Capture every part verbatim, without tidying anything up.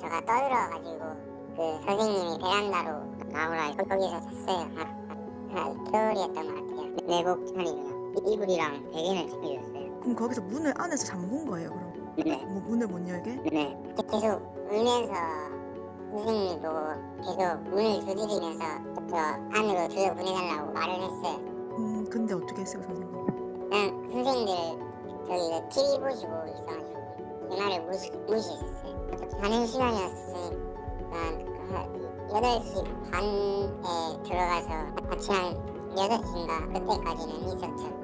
제가 떠들어가지고 그 선생님이 베란다로 나오라 거기서 잤어요. 한 겨울이었던 것 같아요. 내복 차림이요. 이불이랑 베개는 챙겨줬어요. 그럼 거기서 문을 안에서 잠근 거예요, 그럼? 네. 뭐 문을 못 열게? 네. 계속 울면서 선생님도 계속 문을 두드리면서 저 안으로 들여보내달라고 말을 했어요. 음, 근데 어떻게 했어요, 선생님? 그냥 선생님들 저기 티비 보시고 있어가지고 제 말을 무시, 무시했어요. 자는 시간이었으니까 여덟 시 반에 들어가서 아침 한 여섯 시인가 그때까지는 있었죠.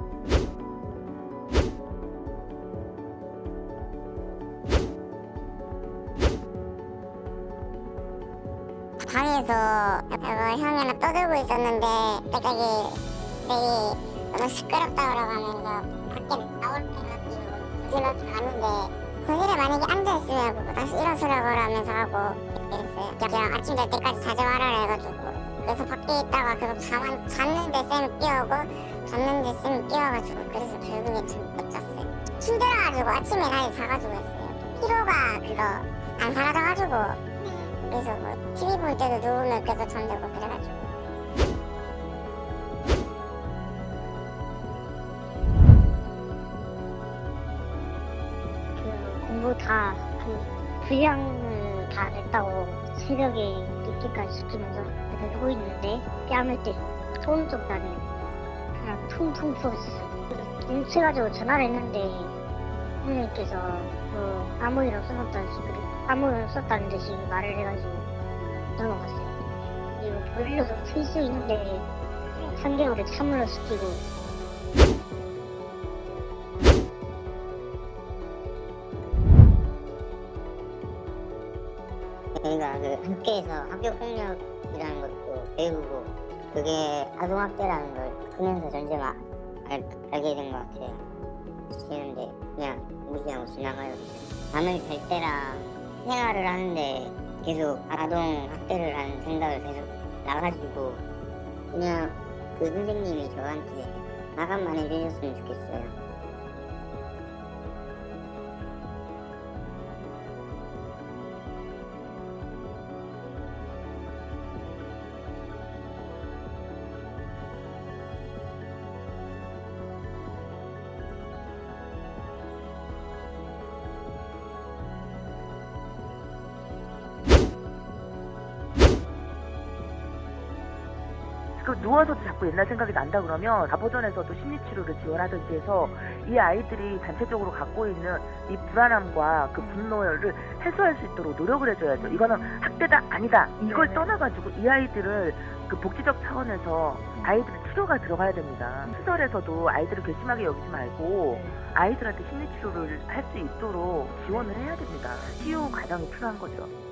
방에서 형이랑 떠들고 있었는데 갑자기 되게 너무 시끄럽다고 하면서 밖에 나올 때가 일어나지 않는데 거실에 만약에 앉아있으면 다시 일어서라고 하면서 하고 이랬어요. 그냥 아침 될 때까지 자지 말아라 해가지고 그래서 밖에 있다가 계속 잠, 잤는데 쌤이 뛰어오고 잤는데 쌤이 뛰어가지고 그래서 결국에 좀 못 잤어요. 힘들어가지고 아침에 다시 자가지고 했어요. 피로가 그거 안 사라져가지고 그래서 뭐 티비 볼 때도 누우면 계속 잠들고 그래가지고 그 공부 다 그 분량을 다 냈다고 새벽에 늦게까지 시키면서 누고 있는데 뺨을 때 소음 속단에 그냥 퉁퉁 쏘았어요. 눈치가지고 전화를 했는데 선생님께서 뭐 아무 일 없었다는 식으로 아무 일 없었다는 듯이 말을 해가지고 넘어갔어요. 그리고 보일러도 틀 수 있는데 삼 개월에 찬물로 시키고 저희가 그 학교에서 학교 폭력이라는 것도 배우고 그게 아동학대라는 걸 크면서 점점 아, 알, 알게 된 것 같아요. 지는데 그냥 무시하고 지나가요. 잠을 잘 때랑 생활을 하는데 계속 아동학대를 하는 생각을 계속 나가지고 그냥 그 선생님이 저한테 마감만 해주셨으면 좋겠어요. 그 누워서도 자꾸 옛날 생각이 난다 그러면 자보전에서도 심리치료를 지원하든지 해서 이 아이들이 단체적으로 갖고 있는 이 불안함과 그 분노를 해소할 수 있도록 노력을 해줘야죠. 이거는 학대다 아니다 이걸 떠나가지고 이 아이들을 그 복지적 차원에서 아이들의 치료가 들어가야 됩니다. 시설에서도 아이들을 괘씸하게 여기지 말고 아이들한테 심리치료를 할 수 있도록 지원을 해야 됩니다. 치유 과정이 필요한 거죠.